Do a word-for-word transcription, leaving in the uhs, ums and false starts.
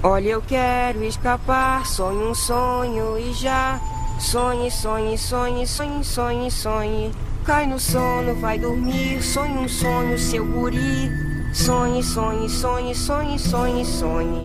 Olha, eu quero escapar, sonho um sonho e já. Sonhe, sonhe, sonhe, sonhe, sonhe, sonhe. Cai no sono, vai dormir, sonhe um sonho, seu guri. Sonhe, sonhe, sonhe, sonhe, sonhe, sonhe.